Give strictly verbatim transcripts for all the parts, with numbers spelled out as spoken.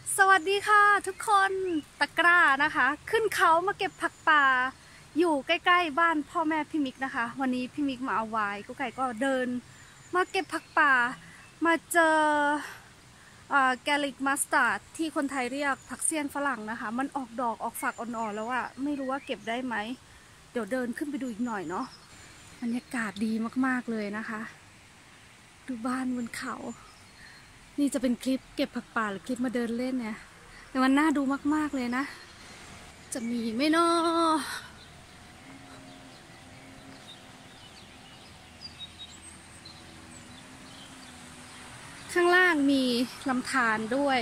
สวัสดีค่ะทุกคนตะกร้านะคะขึ้นเขามาเก็บผักป่าอยู่ใกล้ๆบ้านพ่อแม่พี่มิกนะคะวันนี้พี่มิกมาเอาไว้กุ๊กไก่ก็เดินมาเก็บผักป่ามาเจอแกลิกมัสตาร์ดที่คนไทยเรียกผักเสี้ยนฝรั่งนะคะมันออกดอกออกฝักอ่อนๆแล้วอะไม่รู้ว่าเก็บได้ไหมเดี๋ยวเดินขึ้นไปดูอีกหน่อยเนาะบรรยากาศดีมากๆเลยนะคะดูบ้านบนเขานี่จะเป็นคลิปเก็บผักป่าหรือคลิปมาเดินเล่นเนี่ยแต่มันน่าดูมากๆเลยนะจะมีไหมเนาะข้างล่างมีลำธารด้วย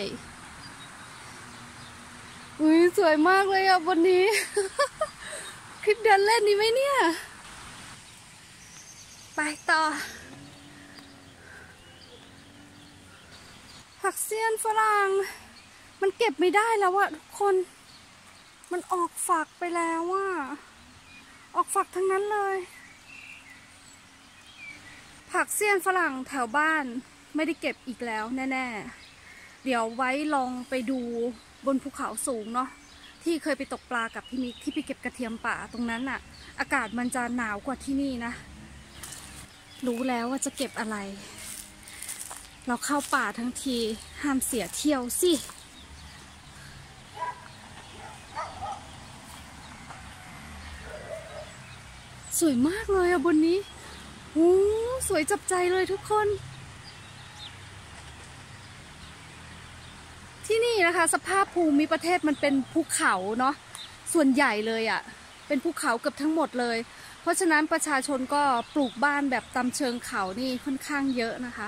อุ้ยสวยมากเลยอ่ะบนนี้ คลิปเดินเล่นดีไหมเนี่ยไปต่อผักเสี้ยนฝรั่งมันเก็บไม่ได้แล้วอะทุกคนมันออกฝักไปแล้วว่าออกฝักทั้งนั้นเลยผักเสี้ยนฝรั่งแถวบ้านไม่ได้เก็บอีกแล้วแน่ๆเดี๋ยวไว้ลองไปดูบนภูเขาสูงเนาะที่เคยไปตกปลากับพี่มิกที่ไปเก็บกระเทียมป่าตรงนั้นอะอากาศมันจะหนาวกว่าที่นี่นะรู้แล้วว่าจะเก็บอะไรเราเข้าป่าทั้งทีห้ามเสียเที่ยวสิสวยมากเลยอะบนนี้โอ้สวยจับใจเลยทุกคนที่นี่นะคะสภาพภูมิประเทศมันเป็นภูเขาเนาะส่วนใหญ่เลยอะเป็นภูเขาเกือบทั้งหมดเลยเพราะฉะนั้นประชาชนก็ปลูกบ้านแบบตามเชิงเขานี่ค่อนข้างเยอะนะคะ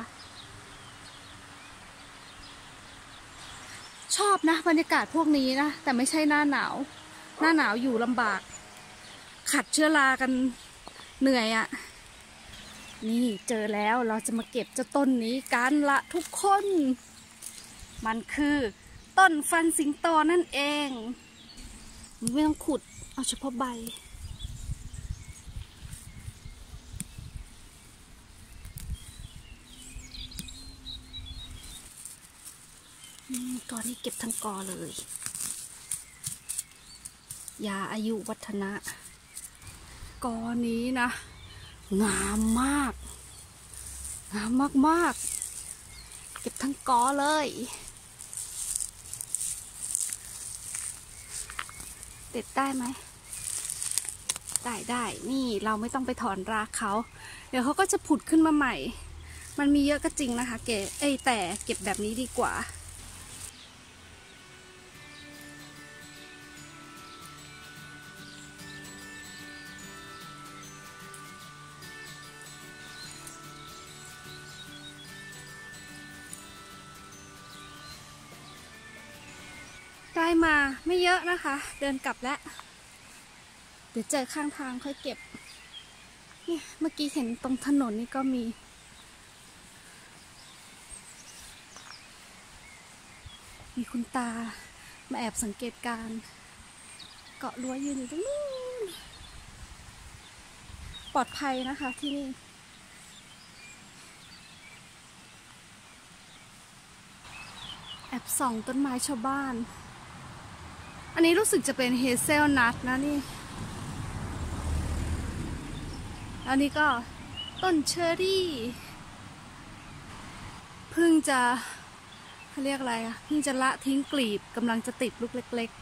ชอบนะบรรยากาศพวกนี้นะแต่ไม่ใช่หน้าหนาวหน้าหนาวอยู่ลำบากขัดเชื้อรากันเหนื่อยอะนี่เจอแล้วเราจะมาเก็บเจ้าต้นนี้กันละทุกคนมันคือต้นฟันสิงโตนั่นเองไม่ต้องขุดเอาเฉพาะใบกอนี้เก็บทั้งกอเลยยาอายุวัฒนะกอนี้นะงามมากงามมากๆเก็บทั้งกอเลยเด็ดได้ไหมได้ได้นี่เราไม่ต้องไปถอนรากเขาเดี๋ยวเขาก็จะผุดขึ้นมาใหม่มันมีเยอะก็จริงนะคะเก๋เอ้ยแต่เก็บแบบนี้ดีกว่าได้มาไม่เยอะนะคะเดินกลับแล้วเดี๋ยวเจอข้างทางค่อยเก็บเนี่ยเมื่อกี้เห็นตรงถนนนี่ก็มีมีคุณตามาแอบสังเกตการเกาะรั้วยืนอยู่ตรงนู้นปลอดภัยนะคะที่นี่แอบส่องต้นไม้ชาวบ้านอันนี้รู้สึกจะเป็นเฮเซลนัทนะนี่อันนี้ก็ต้นเชอร์รี่เพิ่งจะเขาเรียกอะไรอะเพิ่งจะละทิ้งกลีบกำลังจะติดลูกเล็ก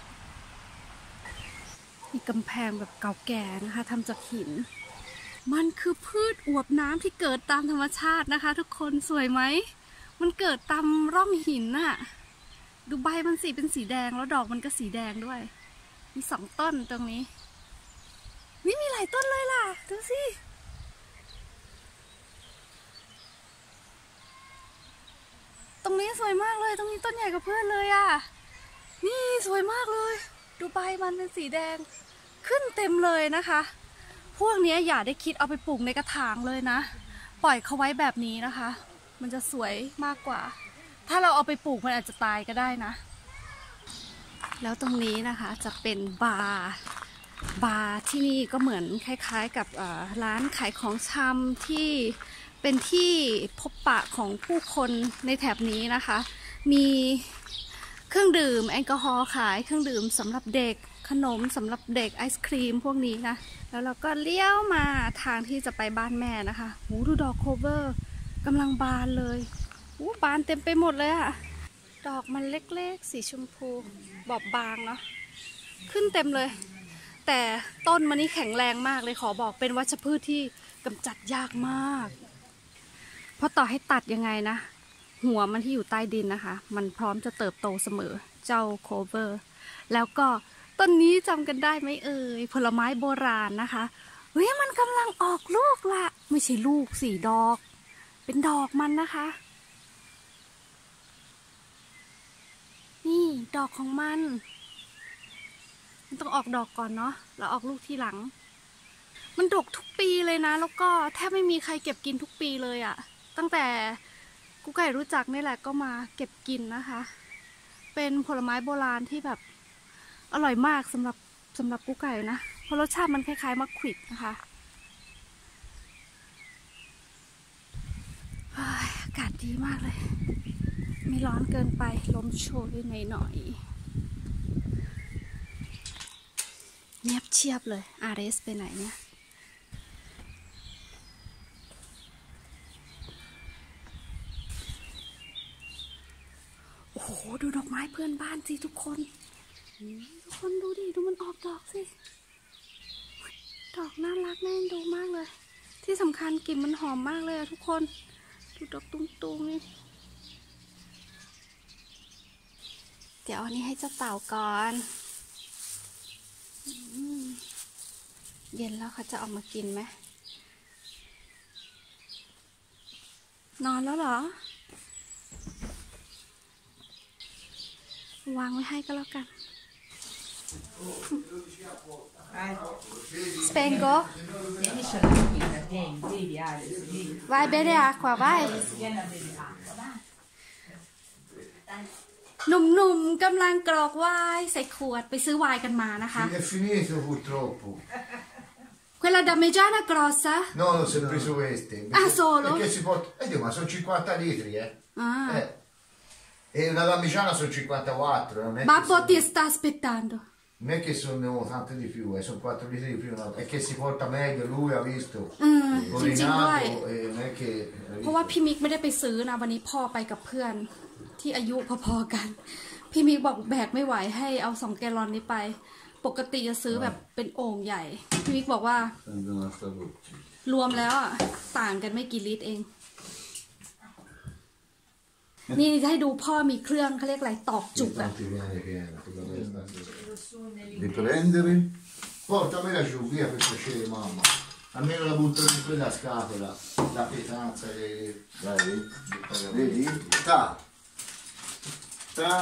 ๆมีกำแพงแบบเก่าแก่นะคะทำจากหินมันคือพืชอวบน้ำที่เกิดตามธรรมชาตินะคะทุกคนสวยไหมมันเกิดตามร่องหินน่ะดูใบมันสีเป็นสีแดงแล้วดอกมันก็สีแดงด้วยมีสองต้นตรงนี้วิมีหลายต้นเลยล่ะดูสิตรงนี้สวยมากเลยตรงนี้ต้นใหญ่กว่าเพื่อนเลยอ่ะนี่สวยมากเลยดูใบมันเป็นสีแดงขึ้นเต็มเลยนะคะพวกนี้อย่าได้คิดเอาไปปลูกในกระถางเลยนะปล่อยเขาไว้แบบนี้นะคะมันจะสวยมากกว่าถ้าเราเอาไปปลูกมันอาจจะตายก็ได้นะแล้วตรงนี้นะคะจะเป็นบาร์บาร์ที่นี่ก็เหมือนคล้ายๆกับร้านขายของชำที่เป็นที่พบปะของผู้คนในแถบนี้นะคะมีเครื่องดื่มแอลกอฮอล์ขายเครื่องดื่มสำหรับเด็กขนมสำหรับเด็กไอศครีมพวกนี้นะแล้วเราก็เลี้ยวมาทางที่จะไปบ้านแม่นะคะโหดูดอกโคเวอร์กำลังบานเลยโหบานเต็มไปหมดเลยอะดอกมันเล็กๆสีชมพูบอบบางเนาะขึ้นเต็มเลยแต่ต้นมันนี่แข็งแรงมากเลยขอบอกเป็นวัชพืชที่กำจัดยากมากเพราะต่อให้ตัดยังไงนะหัวมันที่อยู่ใต้ดินนะคะมันพร้อมจะเติบโตเสมอเจ้าโคเวอร์แล้วก็ต้นนี้จำกันได้ไหมเอ่ยผลไม้โบราณนะคะเฮ้ยมันกำลังออกลูกละไม่ใช่ลูกสี่ดอกเป็นดอกมันนะคะนี่ดอกของมันมันต้องออกดอกก่อนเนาะแล้วออกลูกทีหลังมันดกทุกปีเลยนะแล้วก็แทบไม่มีใครเก็บกินทุกปีเลยอะตั้งแต่กุ๊กไก่รู้จักนี่แหละก็มาเก็บกินนะคะเป็นผลไม้โบราณที่แบบอร่อยมากสำหรับสำหรับกุ๊กไก่นะเพราะรสชาติมันคล้ายๆมะขวิดนะคะอากาศดีมากเลยไม่ร้อนเกินไปลมโชยหน่อยๆเงียบเชียบเลยอาร์เรสไปไหนเนี่ยโอ้โหดูดอกไม้เพื่อนบ้านสิทุกคนทุกคนดูดิดูมันออกดอกสิดอกน่ารักแน่ดูมากเลยที่สำคัญกลิ่นมันหอมมากเลยอะทุกคนดูดอกตุ้งๆนี่เดี๋ยวอันนี้ให้เจ้าเต่าก่อนเย็นแล้วเขาจะออกมากินไหมนอนแล้วเหรอวางไว้ให้ก็แล้วกันSpengo vai bere acqua vai หนุ่มๆกำลังกรอกไวน์ใส่ขวดไปซื้อไวน์กันมานะคะ È finito purtroppo. Quella damigiana grossa? No, non si è preso queste. Ah, solo? Perché si porta... Eh, Dio, ma sono cinquanta litri, eh. Ah. eh. E una damigiana sono cinquantaquattro. Non è Babbo sono... ti sta aspettando. Non è che sono tante di più, eh, sono quattro litri di più. No. È che si porta meglio, lui ha visto. Mm, Orinato, e non è che... เพราะว่าพี่มิกไม่ได้ไปซื้อนะวันนี้พ่อไปกับเพื่อนที่อายุพอๆกันพี่มิกบอกแบกไม่ไหวให้เอาสองแกลลอนนี้ไปปกติจะซื้อแบบเป็นโอ่งใหญ่พี่มิกบอกว่ารวมแล้วอ่ะต่างกันไม่กี่ลิตรเองนี่ให้ดูพ่อมีเครื่องเขาเรียกอะไรตอกจุกอะ Di prendere? Portamela giù, via per piacere mamma. Almeno la butto in quella scatola, la pietanza che... Dai, vedi? Ta! Ta!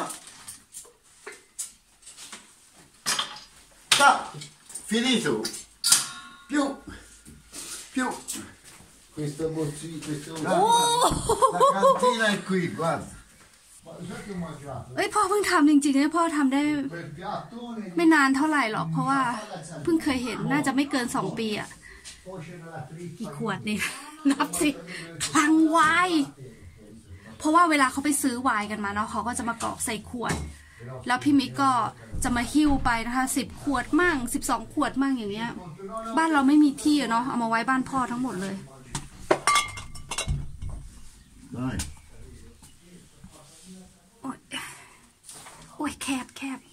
Ta! Finito! Più! Più! Questo borsino, questo... La, oh! la cantina è qui, guarda! เอ้ยพ่อเพิ่งทำจริงๆเนี่ยพ่อทำได้ไม่นานเท่าไหร่หรอกเพราะว่าเพิ่งเคยเห็นน่าจะไม่เกินสองปีอะกี่ขวดนี่นับสิคลังไวน์เพราะว่าเวลาเขาไปซื้อไวน์กันมาเนาะเขาก็จะมากรอกใส่ขวดแล้วพี่มิกก็จะมาหิ้วไปนะคะสิบขวดมั่งสิบสองขวดมั่งอย่างเงี้ยบ้านเราไม่มีที่เนาะเอามาไว้บ้านพ่อทั้งหมดเลยโอ้ยโอ้ยแคบแคบ